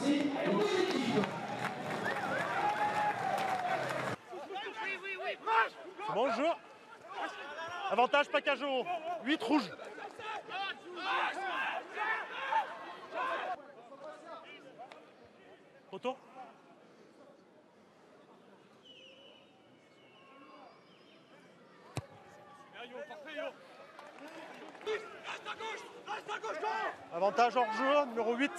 lancer pour l'équipe. C'est bon le jeu. Avantage Paccageau. 8 rouges. Auto. Avantage hors jeu, numéro 8.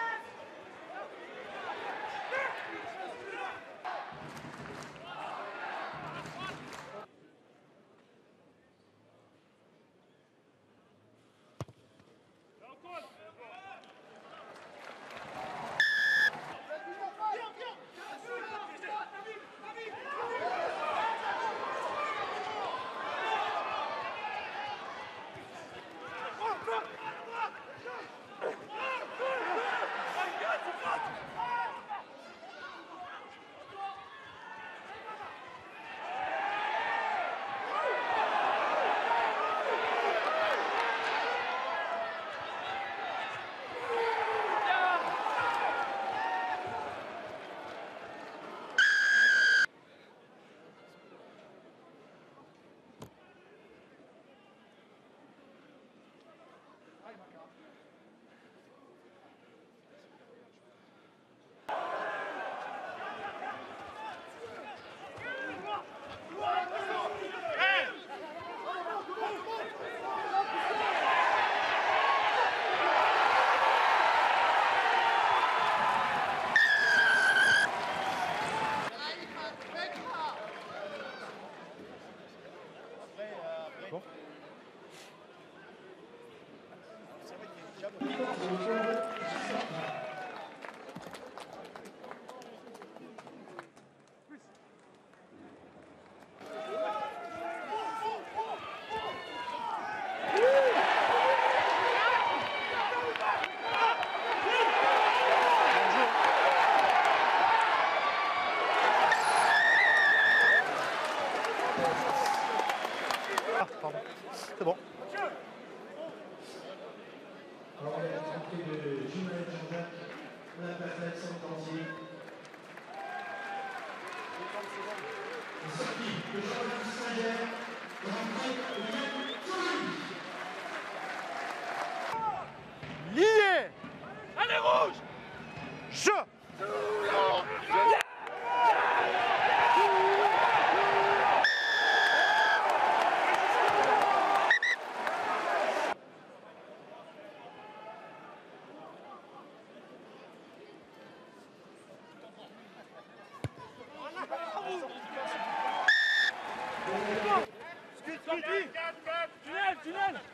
Bon. Pardon. C'est bon. Alors, on va rencontrer le Jumelin Jean-Jacques, la Perfect Saint-Antier. Et sorti de Jean-Jacques Saint-Ger, rentré Lié. Allez rouge. Jeu. Tunnel.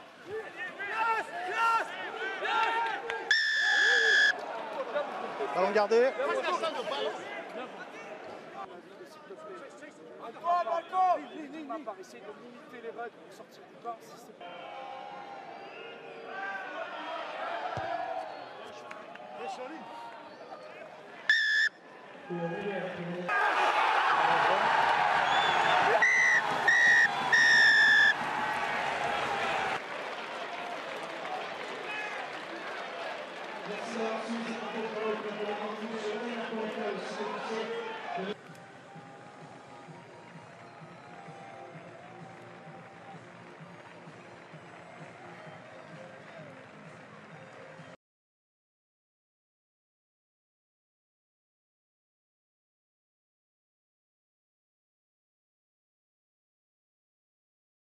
Ballon gardé. Par essayer de limiter les règles pour sortir du banc si c'est pour